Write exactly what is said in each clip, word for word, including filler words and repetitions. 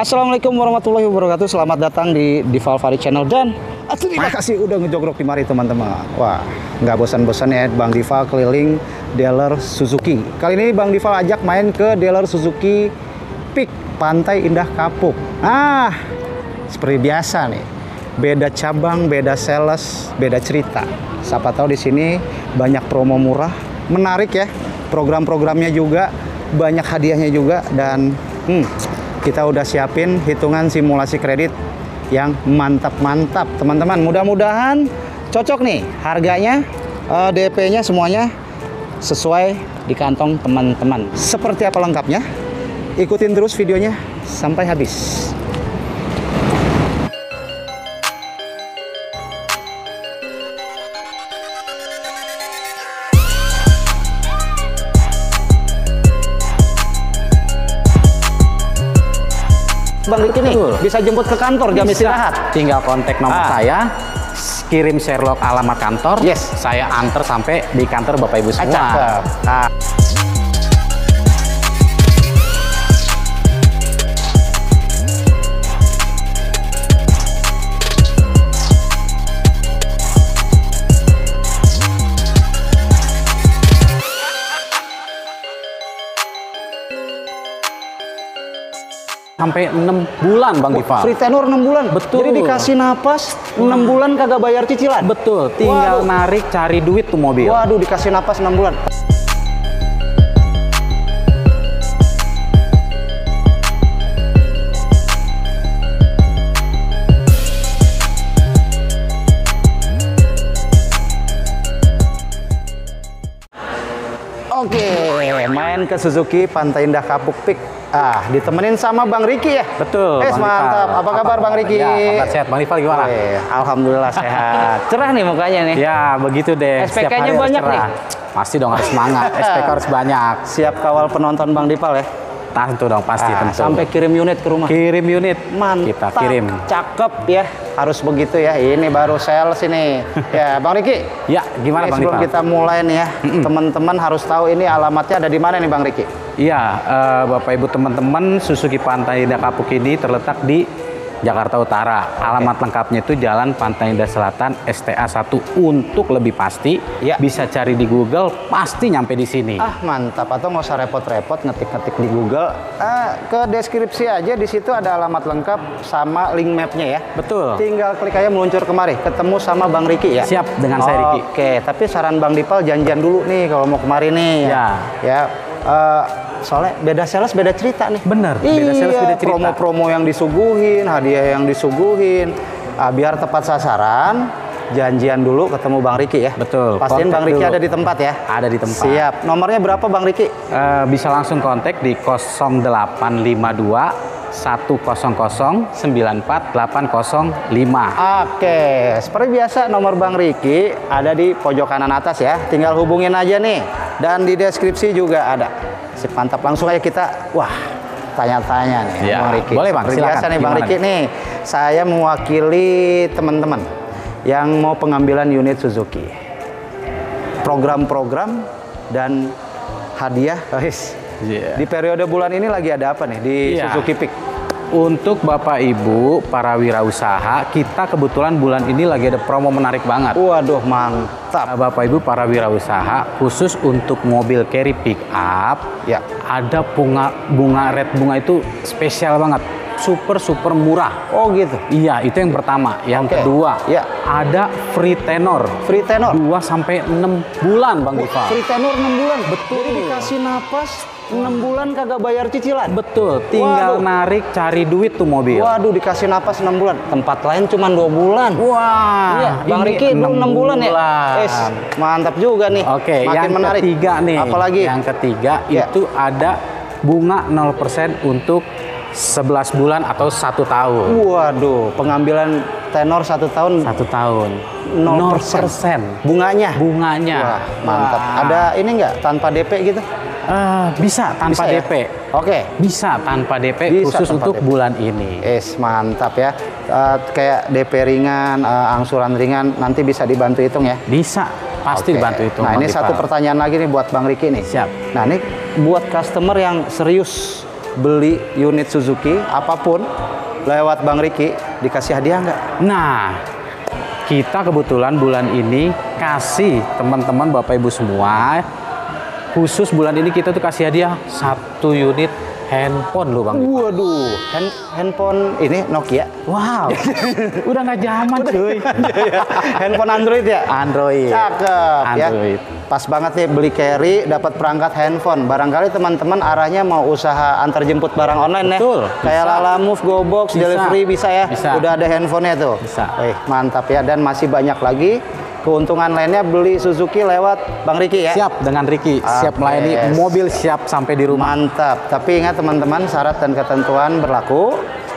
Assalamualaikum warahmatullahi wabarakatuh. Selamat datang di Divalvari Channel dan terima kasih udah ngejogrok di mari teman-teman. Wah, nggak bosan-bosan ya Bang Dival keliling dealer Suzuki. Kali ini Bang Dival ajak main ke dealer Suzuki Peak Pantai Indah Kapuk. Ah, seperti biasa nih. Beda cabang, beda sales, beda cerita. Siapa tahu di sini banyak promo murah, menarik ya. Program-programnya juga banyak hadiahnya juga dan hmm, kita udah siapin hitungan simulasi kredit yang mantap-mantap teman-teman. Mudah-mudahan cocok nih harganya, uh, D P-nya semuanya sesuai di kantong teman-teman. Seperti apa lengkapnya? Ikutin terus videonya sampai habis. Bang Riki nih bisa jemput ke kantor jam istirahat. Tinggal kontak nomor ah. saya, kirim Sherlock alamat kantor. Yes. Saya antar sampai di kantor Bapak Ibu semua. Cakep. Ah. Sampai enam bulan Bang Dival. Free tenor enam bulan. Betul. Jadi dikasih napas enam bulan kagak bayar cicilan. Betul. Tinggal Waduh. narik cari duit tuh mobil. Waduh, dikasih napas enam bulan. Oke, main ke Suzuki Pantai Indah Kapuk Peak. Ah, ditemenin sama Bang Riki ya? Betul. Eh, mantap. Apa kabar Bang Riki? Ya, kabar sehat. Bang Dival gimana? Oke, alhamdulillah sehat. Cerah nih mukanya nih. Ya, begitu deh. S P K-nya banyak nih. Pasti dong, harus semangat. S P K harus banyak. Siap kawal penonton Bang Dival ya? Tentu dong, pasti ah, tentu. Sampai kirim unit ke rumah. Kirim unit. Mantap. Kita kirim. Cakep ya. Harus begitu ya. Ini baru sales ini. Ya, Bang Riki. Ya, gimana ini Bang sebelum Dival? kita mulai nih ya, teman-teman harus tahu ini alamatnya ada di mana nih Bang Riki? Iya, uh, Bapak Ibu teman-teman, Suzuki Pantai Indah Kapuk ini terletak di Jakarta Utara. Alamat okay. lengkapnya itu Jalan Pantai Indah Selatan S T A satu. Untuk lebih pasti, ya. bisa cari di Google, pasti nyampe di sini. Ah, mantap. Atau nggak usah repot-repot ngetik-ngetik di Google. Ah, ke deskripsi aja, di situ ada alamat lengkap sama link mapnya ya. Betul. Tinggal klik aja meluncur kemari, ketemu sama Bang Riki ya. Siap, dengan saya Riki. Oke, tapi saran Bang Dival janjian dulu nih kalau mau kemari nih. Ya. Ya. Uh, soalnya beda sales beda cerita nih. Bener. Iya, beda sales beda cerita. Promo-promo yang disuguhin, hadiah yang disuguhin. Ah, biar tepat sasaran, janjian dulu ketemu Bang Riki ya. Betul. Pastiin Bang Riki dulu. ada di tempat ya. Ada di tempat. Siap. Nomornya berapa Bang Riki? Uh, bisa langsung kontak di nol delapan lima dua satu nol nol sembilan empat delapan nol lima. Oke, seperti biasa nomor Bang Riki ada di pojok kanan atas ya. Tinggal hubungin aja nih. Dan di deskripsi juga ada. Sip, mantap. Langsung aja kita, wah, tanya-tanya nih ya, Bang Riki. Boleh Bang, seperti silakan. biasa nih Bang Gimana Riki nih. Saya mewakili teman-teman yang mau pengambilan unit Suzuki. Program-program dan hadiah, guys. Yeah. Di periode bulan ini lagi ada apa nih di yeah. Suzuki Peak? Untuk Bapak Ibu para wirausaha, kita kebetulan bulan ini lagi ada promo menarik banget. Waduh, mantap. Bapak Ibu para wirausaha, khusus untuk mobil carry pick up, ya, ada bunga bunga red bunga itu spesial banget. Super super murah. Oh gitu. Iya, itu yang pertama. Yang okay. kedua, ya, ada free tenor. Free tenor dua sampai enam bulan Bang Dival. Free tenor enam bulan. Betul. Jadi dikasih napas enam bulan kagak bayar cicilan. Betul. Tinggal Waduh. narik cari duit tuh mobil. Waduh, dikasih napas enam bulan. Tempat lain cuma dua bulan. Wah. Iya, Bang Riki enam bulan ya. Es, mantap juga nih. Oke, makin yang menarik. ketiga nih. Apalagi? Yang ketiga ya. itu ada bunga nol persen untuk sebelas bulan atau satu tahun. Waduh, pengambilan tenor satu tahun. Satu tahun. nol persen. Bunganya? Bunganya. Wah, mantap. Wah. Ada ini nggak tanpa D P gitu? Uh, bisa tanpa bisa, D P. Ya? Oke. Okay. Bisa tanpa D P bisa khusus untuk D P. Bulan ini. Es mantap ya. Uh, kayak D P ringan, uh, angsuran ringan, nanti bisa dibantu hitung ya? Bisa. Pasti okay. dibantu hitung. Nah, ini satu pertanyaan lagi nih buat Bang Riki nih. Siap. Nah, ini buat customer yang serius beli unit Suzuki apapun lewat Bang Riki dikasih hadiah nggak? Nah, kita kebetulan bulan ini kasih teman-teman Bapak Ibu semua, khusus bulan ini kita tuh kasih hadiah satu unit handphone loh Bang. Waduh, hand, handphone ini Nokia. Wow, udah nggak zaman cuy. Handphone Android ya? Android. Cakep Android. ya. Pas banget nih beli carry dapat perangkat handphone. Barangkali teman-teman arahnya mau usaha antar jemput barang online ya. Betul. Kayak Bisa. Lala Move, GoBox, Bisa. delivery bisa ya. Bisa. Udah ada handphonenya tuh. Bisa. Wih, mantap ya, dan masih banyak lagi keuntungan lainnya beli Suzuki lewat Bang Riki ya. Siap dengan Riki, siap Oke. melayani mobil, siap sampai di rumah. Mantap. Tapi ingat teman-teman, syarat dan ketentuan berlaku.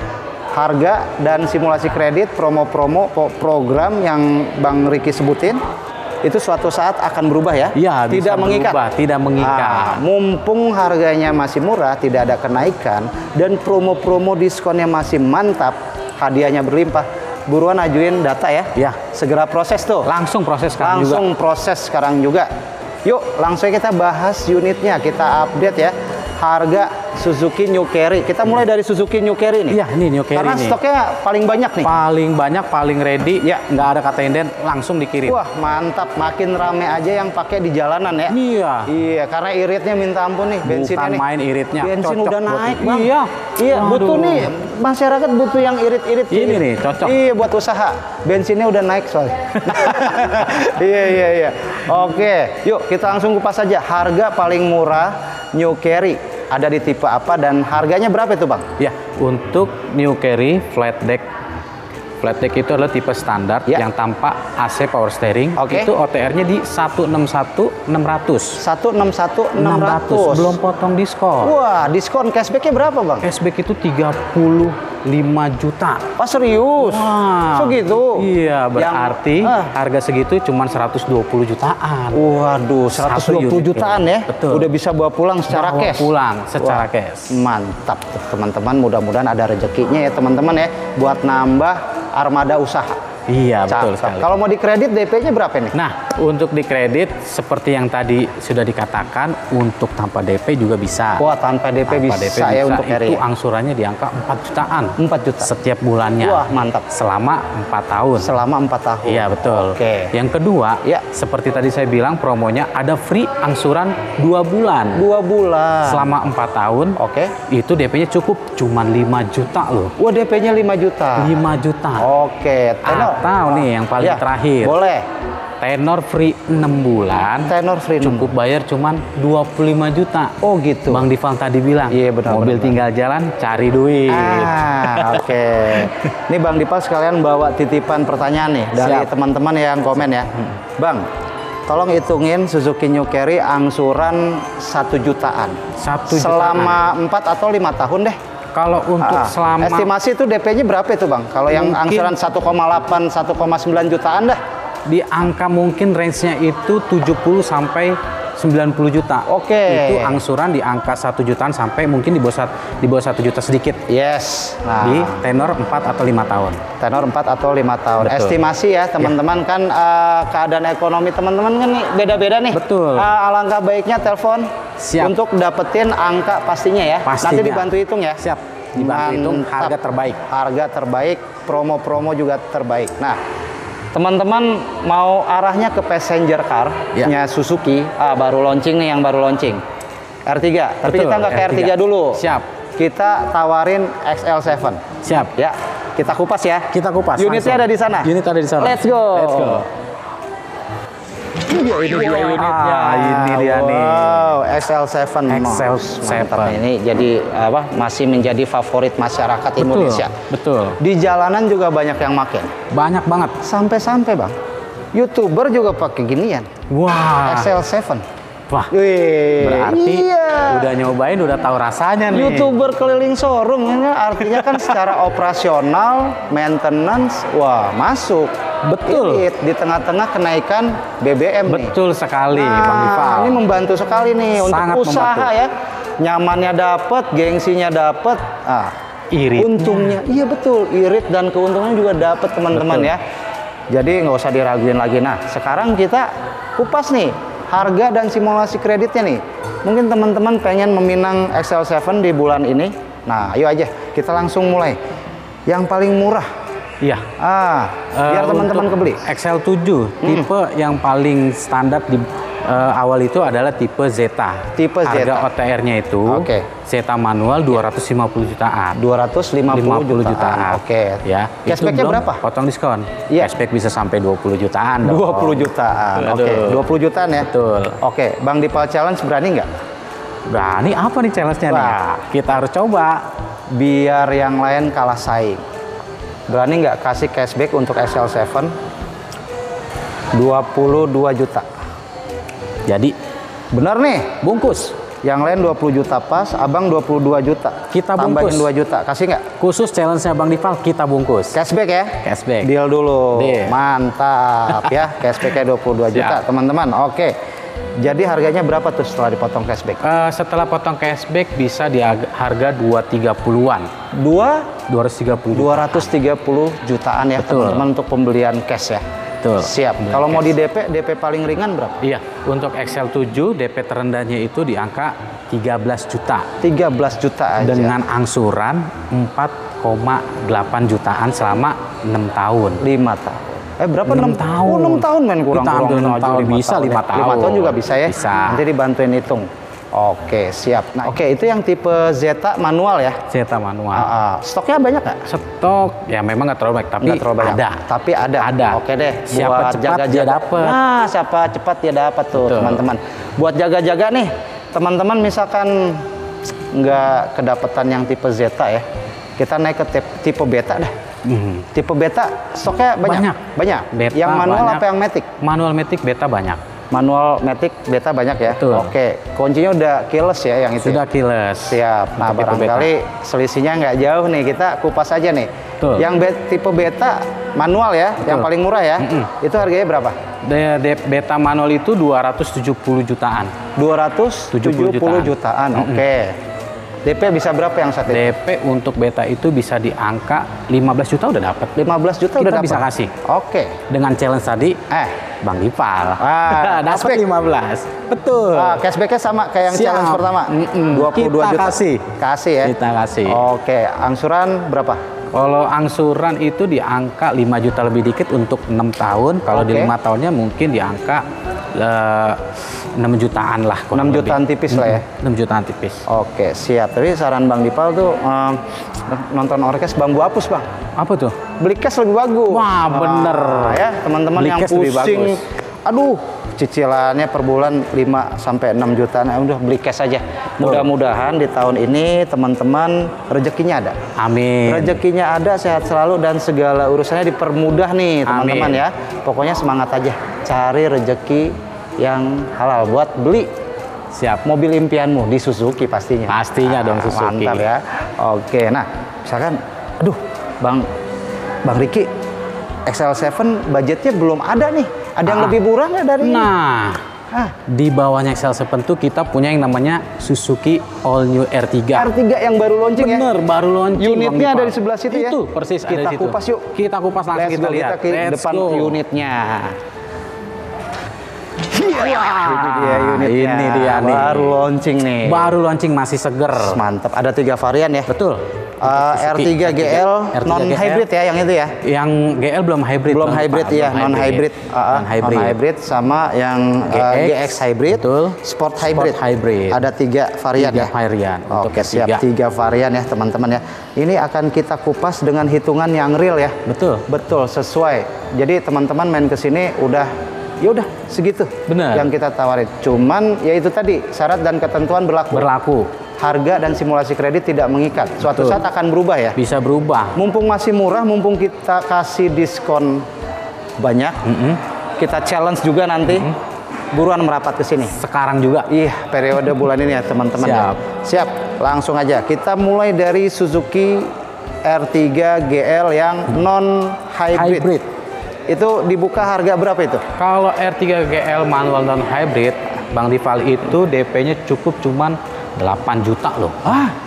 Harga dan simulasi kredit, promo-promo, po- program yang Bang Riki sebutin itu suatu saat akan berubah ya. Iya, bisa tidak mengikat. berubah, tidak mengikat. Ah, mumpung harganya masih murah, tidak ada kenaikan dan promo-promo diskonnya masih mantap, hadiahnya berlimpah. Buruan ajuin data ya. Ya. Segera proses tuh. Langsung proses sekarang juga. Langsung proses sekarang juga. Yuk, langsung kita bahas unitnya, kita update ya. Harga Suzuki New Carry. Kita mulai dari Suzuki New Carry nih. Iya, ini New Carry Karena nih. stoknya paling banyak nih. Paling banyak, paling ready, Ya. nggak ada kata inden, langsung dikirim. Wah, mantap. Makin rame aja yang pakai di jalanan ya. Iya. Iya, karena iritnya minta ampun nih, bensinnya Bukan nih. main iritnya, Bensin cocok udah buat- naik, Bang. Iya. Iya, Waduh. butuh nih. Masyarakat butuh yang irit-irit. Ini nih, cocok. Iya, buat usaha. Bensinnya udah naik soalnya. Iya, iya, iya. Oke, yuk kita langsung kupas saja. Harga paling murah New Carry ada di tipe apa dan harganya berapa itu Bang? Ya, untuk New Carry flat deck. Flat deck itu adalah tipe standar Ya. yang tanpa A C power steering. Oke. Itu O T R-nya di seratus enam puluh satu enam ratus. seratus enam puluh satu enam ratus. Belum potong diskon. Wah, diskon cashbacknya berapa Bang? Cashback itu tiga puluh lima juta. Oh serius? Wah. Segitu? Iya, Yang- berarti ah. harga segitu cuma seratus dua puluh jutaan. Waduh, seratus dua puluh Satu unit jutaan ini. ya? Betul. Udah bisa bawa pulang secara Bawa cash? pulang secara Wah, cash. Mantap teman-teman, mudah-mudahan ada rezekinya ya teman-teman ya buat nambah armada usaha. Iya, betul Cakep. sekali. Kalau mau dikredit D P-nya berapa nih? Nah, untuk di kredit seperti yang tadi sudah dikatakan, untuk tanpa D P juga bisa. Wah, tanpa D P Tanpa bisa, ya untuk carry. Itu angsurannya di angka empat jutaan. empat juta. Setiap bulannya. Wah, mantap. Selama empat tahun. Selama empat tahun. Iya, betul. Oke. Yang kedua, Ya. seperti tadi saya bilang, promonya ada free angsuran dua bulan. Dua bulan. Selama empat tahun, Oke. itu D P-nya cukup cuma lima juta loh. Wah, D P-nya lima juta. lima juta. Oke. Tenor. Atau nih yang paling Ya, terakhir. boleh. Tenor free enam bulan. Tenor free enam Cukup bayar cuman dua puluh lima juta. Oh gitu. Bang Dival tadi bilang, Iya, benar, mobil benar, tinggal jalan, cari duit. Ah, oke. Ini Bang Dipal sekalian bawa titipan pertanyaan nih dari Siap. teman-teman yang komen ya. Bang, tolong hitungin Suzuki New Carry angsuran satu jutaan. Satu Selama empat atau lima tahun deh. Kalau untuk Ah, selama estimasi itu D P-nya berapa itu Bang? Kalau yang Mungkin- angsuran satu koma delapan, satu koma sembilan jutaan dah. di angka mungkin range-nya itu tujuh puluh sampai sembilan puluh juta. Oke. Itu angsuran di angka satu jutaan sampai mungkin di bawah sat- di bawah satu juta sedikit. Yes. Nah, Di tenor empat atau lima tahun. tenor empat atau lima tahun. Betul. Estimasi ya teman-teman, kan eh, keadaan ekonomi teman-teman kan nih beda-beda nih. Betul. Eh, alangkah baiknya telepon Siap. untuk dapetin angka pastinya ya. Pastinya. Nanti dibantu hitung ya. Siap. Dibantu hitung Mantap. harga terbaik. Harga terbaik, promo-promo juga terbaik. Nah, teman-teman mau arahnya ke passenger car-nya Ya. Suzuki, ah, baru launching nih yang baru launching. R tiga, tapi Betul, kita nggak ke R R tiga tiga dulu. Siap. Kita tawarin X L tujuh. Siap. Ya, kita kupas ya. Kita kupas. Unitnya langsung. ada di sana. Unit ada di sana. Let's go. Let's go. Ini dia unitnya. Ah, ini dia nih. Wow, X L tujuh. X L Mantap. tujuh. Ini jadi apa? Masih menjadi favorit masyarakat Indonesia. Betul. Di jalanan juga banyak yang makin. Banyak banget. Sampai-sampai bang, YouTuber juga pakai ginian. Wah. X L tujuh. Wah. Wih, Berarti iya. udah nyobain, udah tahu rasanya nih. YouTuber keliling showroom ini artinya kan secara operasional, maintenance, wah masuk. Betul. Irit di tengah-tengah kenaikan B B M nih. Betul sekali, Bang Dival. Nah, ini membantu sekali nih Sangat untuk usaha membantu. ya. Nyamannya dapat, gengsinya dapat. Ah, Irit. untungnya, iya betul. Irit dan keuntungannya juga dapat teman-teman Betul. ya. Jadi nggak usah diraguin lagi. Nah, sekarang kita kupas nih harga dan simulasi kreditnya nih. Mungkin teman-teman pengen meminang X L tujuh di bulan ini. Nah, ayo aja kita langsung mulai. Yang paling murah. Iya. Ah, biar Uh, teman-teman untuk kebeli. X L tujuh tipe yang paling standar di uh, awal itu adalah tipe Zeta. Tipe Harga Zeta. O T R-nya itu Oke. Zeta manual dua ratus lima puluh jutaan. dua ratus lima puluh jutaan. Oke. Ya. Cashback-nya Itu belum berapa? Potong diskon. Iya. Cashback bisa sampai dua puluh jutaan dong. dua puluh jutaan. Oke, Aduh. dua puluh jutaan ya. Betul. Oke, Bang Dipal Challenge berani nggak? Berani apa nih challenge-nya nih? Wah. Kita harus coba. Biar yang lain kalah saing. Berani nggak kasih cashback untuk X L tujuh? dua puluh dua juta. Jadi Bener nih. bungkus. Yang lain dua puluh juta pas, Abang dua puluh dua juta. Kita Tambahin bungkus. dua juta. Kasih nggak? Khusus challenge-nya Bang Dipal kita bungkus. Cashback ya? Cashback. Deal dulu. Deal. Mantap ya. Cashbacknya dua puluh dua juta, Siap. teman-teman. Oke. Jadi harganya berapa tuh setelah dipotong cashback? Eh, setelah potong cashback bisa di ag- harga dua ratus tiga puluhan. Dua dua ratus tiga puluh. dua ratus tiga puluh jutaan ya, Betul. teman-teman, untuk pembelian cash ya. Betul. Siap. Pembelian Kalau mau cash. di D P, D P paling ringan berapa? Iya, untuk X L tujuh D P terendahnya itu di angka tiga belas juta tiga belas juta aja. dengan angsuran empat koma delapan jutaan selama enam tahun. lima tahun. Eh berapa? enam enam tahun. Oh, enam tahun men, kurang Kita ambil kurang enam aja tahun, lima bisa lima ya. tahun. lima tahun juga bisa ya? Bisa. Nanti dibantuin hitung. Oke, siap. Nah, oke, itu yang tipe Zeta manual ya. Zeta manual. Ah, ah. Stoknya banyak nggak? Stok ya memang nggak terlalu banyak, tapi Nggak terlalu banyak. ada. Tapi ada. Ada. Oke deh. Siapa buat cepat jaga-jaga. dia dapet. Nah, siapa cepat dia dapat tuh, Betul. teman-teman. Buat jaga-jaga nih, teman-teman misalkan nggak kedapatan yang tipe Zeta ya, kita naik ke tip- tipe Beta dah. Hmm. Tipe Beta stoknya banyak. Banyak. Banyak. Beta yang manual banyak. apa yang Matic? Manual Matic Beta banyak. Manual Matic Beta banyak ya. Betul. Oke, kuncinya udah keyless ya yang itu. Sudah ya? keyless. Siap. Nah, Untuk tipe barangkali selisihnya nggak jauh nih. Kita kupas aja nih. Betul. Yang be- tipe Beta manual ya, yang paling murah ya. Itu harganya berapa? De- de- Beta manual itu dua ratus tujuh puluh jutaan. dua ratus tujuh puluh jutaan. Oke. D P bisa berapa yang satu? D P untuk Beta itu bisa di angka lima belas juta udah dapat. lima belas juta udah Kita dapat. bisa kasih. Oke. Dengan challenge tadi, Eh, Bang Dipal. Ah, dapat cashback. lima belas. Betul. ah, cashbacknya sama kayak yang Siap. challenge pertama. Mm-mm. dua puluh dua Kita juta. kasih. Kasih ya. Kita kasih. Oke, angsuran berapa? Kalau angsuran itu di angka lima juta lebih dikit untuk enam tahun. Kalau di Oke. lima tahunnya mungkin di angka eh, enam jutaan lah. kurang enam lebih. jutaan tipis lah ya. enam jutaan tipis. Oke, siap. Tapi saran Bang Dipal tuh em, nonton orkes bambu hapus, Bang. Apa tuh? Beli cash lebih bagus. Wah, bener. Ah, ya, teman-teman Beli yang cash lebih pusing. bagus. Aduh, cicilannya per bulan lima sampai enam jutaan. Eh, udah beli cash aja. Mudah-mudahan di tahun ini teman-teman rezekinya ada. Amin. Rezekinya ada, sehat selalu, dan segala urusannya dipermudah nih, teman-teman Amin. ya. Pokoknya semangat aja. Cari rezeki yang halal buat beli Siap. mobil impianmu di Suzuki pastinya. Pastinya dong, Ah, Suzuki. Mantap ya. Oke, nah misalkan, aduh, Bang, Bang Riki, X L tujuh budgetnya belum ada nih. Ada yang Ah. lebih murah nggak dari ini? Nah, Ah, di bawahnya X L tujuh tuh kita punya yang namanya Suzuki All New R tiga. R tiga yang baru launching ya? Bener, baru launching. Unitnya Bang ada Dipal. di sebelah situ ya? Itu persis ada Kita di situ. kupas yuk. Kita kupas langsung Let's kita go, lihat. kita ke Let's depan go. unitnya. Wah, Ini dia unitnya. Ini dia nih. Baru launching nih. Baru launching masih seger. Mantap. Ada tiga varian ya? Betul. Uh, R Suzuki tiga G L R tiga non hybrid ya, yang itu ya? Yang G L belum hybrid. Belum Bang hybrid Dipal. ya, Belum non hybrid. Non hybrid. Non hybrid sama yang uh, G X, G X hybrid, betul. Sport hybrid. Sport hybrid. Ada tiga varian Tiga ya. varian untuk Oke, R tiga. siap, tiga varian ya teman-teman ya. Ini akan kita kupas dengan hitungan yang real ya. Betul. Betul, sesuai. Jadi teman-teman main ke sini udah, ya udah segitu. Benar. Yang kita tawarin. Cuman ya itu tadi, syarat dan ketentuan berlaku. Berlaku. Harga dan simulasi kredit tidak mengikat. Suatu Betul. saat akan berubah ya. Bisa berubah. Mumpung masih murah, mumpung kita kasih diskon banyak, kita challenge juga nanti, buruan merapat ke sini. Sekarang juga. Iya, periode bulan ini ya teman-teman. ya. Siap. Siap, langsung aja. Kita mulai dari Suzuki R tiga G L yang non hybrid. Hybrid. Itu dibuka harga berapa itu? Kalau R tiga G L manual non hybrid, Bang Dipal itu D P-nya cukup cuman delapan juta loh. Ah,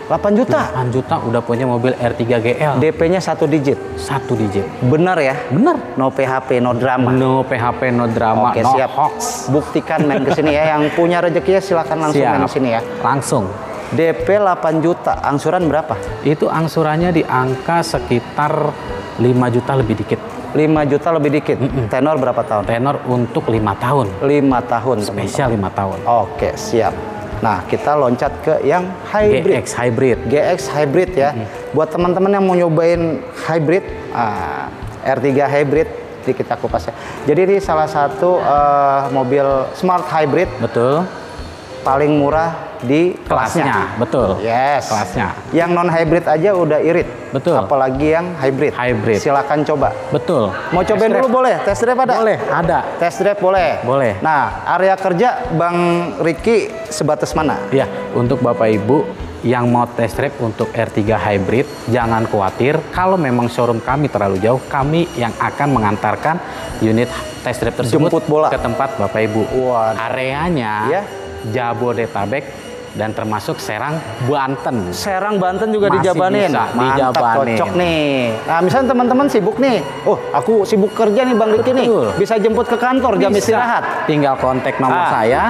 delapan juta. delapan juta udah punya mobil R tiga G L. D P-nya satu digit. Satu digit. Bener ya? Bener. No P H P, no drama. No P H P, no drama, Oke, no siap. hoax. Buktikan main ke sini ya. Yang punya rezekinya silakan langsung Siap. main ke sini ya. Langsung. D P delapan juta, angsuran berapa? Itu angsurannya di angka sekitar lima juta lebih dikit. lima juta lebih dikit. Mm-mm. Tenor berapa tahun? Tenor untuk lima tahun. lima tahun. Spesial lima tahun. Oke, siap. Nah, kita loncat ke yang hybrid. G X hybrid. G X hybrid ya. Mm-hmm. Buat teman-teman yang mau nyobain hybrid, ah, R tiga hybrid, di kita kupas ya. Jadi ini salah satu uh, mobil smart hybrid. Betul. Paling murah di kelasnya. Kelasnya, betul. Yes. Kelasnya. Yang non hybrid aja udah irit. Betul. Apalagi yang hybrid. Hybrid. Silakan coba. Betul. Mau cobain dulu boleh? Test drive ada? Boleh, ada. Test drive boleh. Boleh. Nah, area kerja Bang Ricky sebatas mana? Ya, untuk Bapak Ibu yang mau test drive untuk R tiga hybrid, jangan khawatir kalau memang showroom kami terlalu jauh, kami yang akan mengantarkan unit test drive tersebut Jemput bola. ke tempat Bapak Ibu. Waduh. Areanya Ya. Jabodetabek dan termasuk Serang, Banten. Serang, Banten juga Masih dijabanin. bisa Mantap, dijabanin. cocok nih. Nah, misalnya teman-teman sibuk nih. Oh, aku sibuk kerja nih Bang Ricky nih. Betul. Bisa jemput ke kantor jam Bisa. istirahat. Tinggal kontak nomor Ah. saya,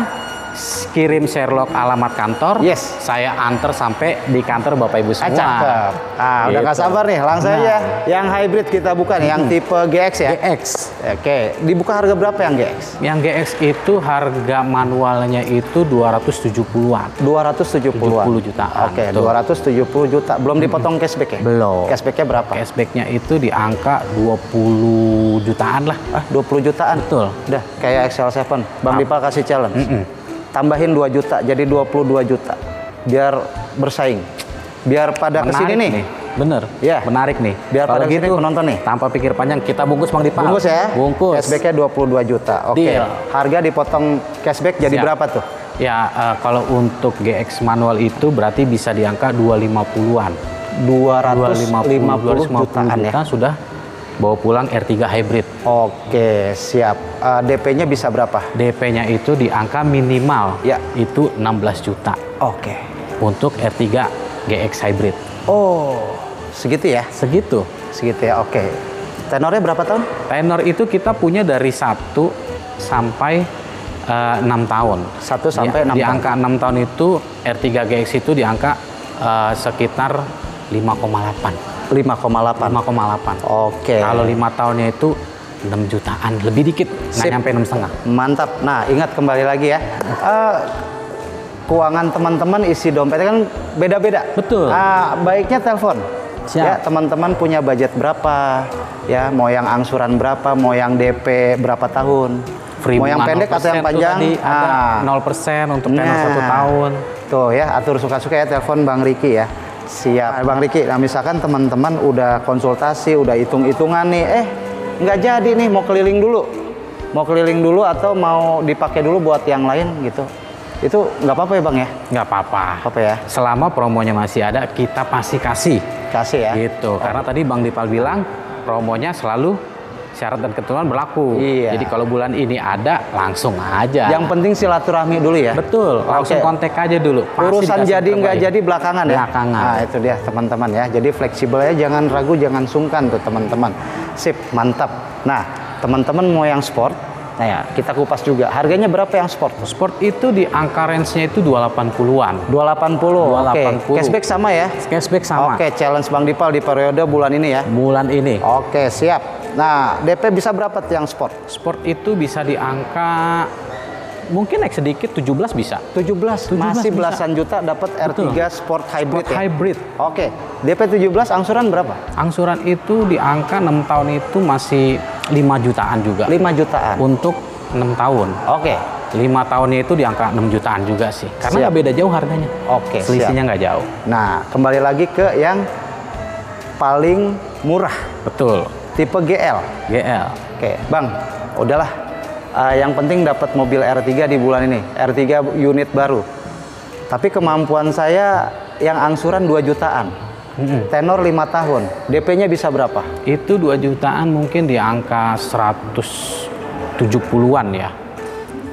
kirim Sherlock alamat kantor. Yes. Saya antar sampai di kantor Bapak Ibu Ah, semua. cakep. Ah, udah gak Gitu. sabar nih. Langsung Nah. aja. Yang hybrid kita buka nih, yang tipe G X ya. G X. Oke, dibuka harga berapa yang G X? Yang G X itu harga manualnya itu dua ratus tujuh puluhan. dua ratus tujuh puluhan. tujuh puluh jutaan. Oke, Tuh. dua ratus tujuh puluh juta. Belum dipotong cashback ya? Belum. Cashbacknya berapa? Cashbacknya itu di angka dua puluh jutaan lah. Ah, dua puluh jutaan. Betul. Udah, kayak Excel tujuh. Bang Ah. Dipal kasih challenge. Mm-mm. Tambahin dua juta, jadi dua puluh dua juta. Biar bersaing. Biar pada kesini nih. Bener. Ya. Menarik nih. Biar Kalau pada kesini penonton nih. tanpa pikir panjang kita bungkus Bang Dipal. Bungkus ya? Bungkus. Cashbacknya dua puluh dua juta. Oke. Deal. Harga dipotong cashback jadi Siap. berapa tuh? Ya, eh, kalau untuk G X manual itu berarti bisa di angka dua ratus lima puluhan. dua ratus lima puluh jutaan jutaan ya. juta sudah bawa pulang R tiga hybrid. Oke, siap. Uh, D P-nya bisa berapa? D P-nya itu di angka minimal Ya. itu enam belas juta Oke. untuk R tiga G X hybrid. Oh, segitu ya? Segitu. Segitu ya, oke. Tenornya berapa tahun? Tenor itu kita punya dari satu sampai eh, enam tahun. Satu sampai enam di, di tahun. angka enam tahun itu R tiga G X itu di angka eh, sekitar lima koma delapan. lima koma delapan. lima koma delapan. Oke. Kalau lima tahunnya itu enam jutaan, lebih dikit, nggak Sip. nyampe enam setengah. Mantap. Nah, ingat kembali lagi ya. Eh, keuangan teman-teman isi dompetnya kan beda-beda. Betul. Ah, baiknya telepon. Siap. Ya, teman-teman punya budget berapa? Ya, mau yang angsuran berapa? Mau yang D P berapa tahun? Free mau yang bunga pendek atau yang nol persen tuh panjang? tadi ada Ah. nol persen untuk tenor Nah. satu tahun. Tuh ya, atur suka-suka ya, telepon Bang Ricky ya. Siap. Nah, Bang Ricky, nah misalkan teman-teman udah konsultasi, udah hitung-hitungan nih, eh nggak jadi nih, mau keliling dulu. Mau keliling dulu atau mau dipakai dulu buat yang lain gitu. Itu nggak apa-apa ya Bang ya? Nggak apa-apa. Apa ya? Selama promonya masih ada, kita pasti kasih. Kasih ya? Gitu. Karena tadi Bang Dipal bilang, promonya selalu syarat dan ketentuan berlaku. Iya. Jadi kalau bulan ini ada, langsung aja. Yang penting silaturahmi dulu ya? Betul, langsung Oke. kontak aja dulu. Pasti Urusan dikasih jadi nggak terbaik. jadi belakangan ya? Belakangan. Nah itu dia teman-teman ya. Jadi fleksibel ya, jangan ragu, jangan sungkan tuh teman-teman. Sip, mantap. Nah teman-teman mau yang sport, nah ya kita kupas juga. Harganya berapa yang sport? Sport itu di angka range-nya itu dua ratus delapan puluhan. dua ratus delapan puluh. dua ratus Oke. delapan puluh. Cashback sama ya? Cashback sama. Oke, challenge Bang Dipal di periode bulan ini ya. Bulan ini. Oke, siap. Nah, D P bisa berapa tuh yang sport? Sport itu bisa di angka mungkin naik sedikit tujuh belas bisa. tujuh belas. tujuh belas Masih bisa. belasan juta dapat R tiga Betul. Sport Hybrid Sport ya. hybrid. Oke. D P tujuh belas angsuran berapa? Angsuran itu di angka enam tahun itu masih lima jutaan juga. lima jutaan. Untuk enam tahun. Oke. lima tahunnya itu di angka enam jutaan juga sih. Karena Siap. nggak beda jauh harganya. Oke, Selisihnya nggak jauh. Nah, kembali lagi ke yang paling murah, Betul. tipe G L. G L. Oke, Bang, udahlah. Uh, yang penting dapat mobil R tiga di bulan ini, R tiga unit baru. Tapi kemampuan saya yang angsuran dua jutaan. Mm-mm. Tenor lima tahun. D P-nya bisa berapa? Itu dua jutaan mungkin di angka seratus tujuh puluhan ya.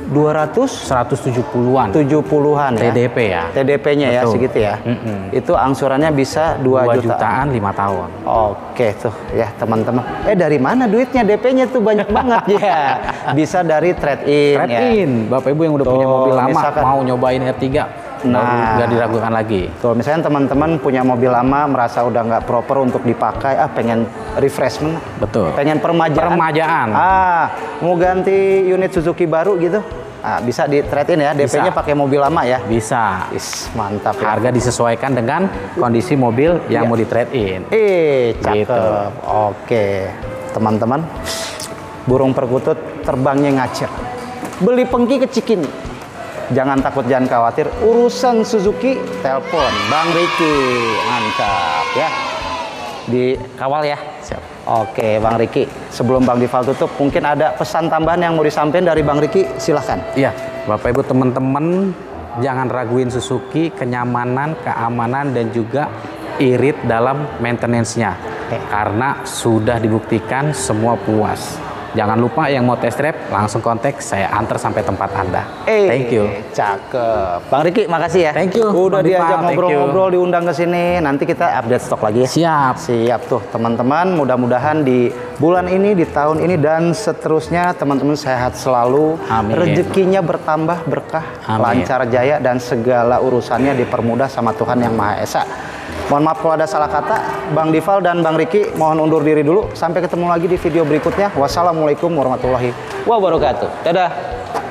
dua ratus seratus tujuh puluhan. tujuh puluhan ya. T D P ya. T D P-nya ya Betul. segitu ya. Mm-mm. Itu angsurannya bisa dua dua jutaan. jutaan lima tahun. Oke tuh ya teman-teman. Eh dari mana duitnya? D P-nya tuh banyak banget ya. Bisa dari trade-in Trade ya. in. Bapak Ibu yang udah Tuh, punya mobil lama misalkan- mau nyobain R tiga, Nah. nggak diragukan lagi. Tuh misalnya teman-teman punya mobil lama merasa udah nggak proper untuk dipakai, ah pengen refreshment, Betul. pengen permajaan. Permajaan. Ah, mau ganti unit Suzuki baru gitu. Ah, bisa di trade in ya, D P-nya Bisa. pakai mobil lama ya. Bisa. Is, mantap ya. Harga disesuaikan dengan kondisi mobil Iya. yang mau di trade in. Eh, cakep. Gitu. Oke, teman-teman. Burung perkutut terbangnya ngacir. Beli pengki ke Cikini. Jangan takut, jangan khawatir. Urusan Suzuki, telepon Bang Riki. Mantap ya. Dikawal ya. Siap. Oke, Bang Riki. Sebelum Bang Dival tutup, mungkin ada pesan tambahan yang mau disampaikan dari Bang Riki. Silahkan. Iya, Bapak Ibu teman-teman, jangan raguin Suzuki, kenyamanan, keamanan, dan juga irit dalam maintenance-nya. Oke. Karena sudah dibuktikan semua puas. Jangan lupa yang mau test drive langsung kontak, saya antar sampai tempat Anda. Eh, Thank you. Cakep. Bang Riki, makasih ya. Thank you, Udah Bang Dival. diajak Thank ngobrol-ngobrol, diundang ke sini. Nanti kita update stok lagi ya. Siap. Siap tuh teman-teman, mudah-mudahan di bulan ini, di tahun ini dan seterusnya teman-teman sehat selalu, Amin. rezekinya bertambah berkah, Amin. lancar jaya dan segala urusannya dipermudah sama Tuhan Yang Maha Esa. Mohon maaf kalau ada salah kata. Bang Dival dan Bang Riki mohon undur diri dulu. Sampai ketemu lagi di video berikutnya. Wassalamualaikum warahmatullahi wabarakatuh. Dadah.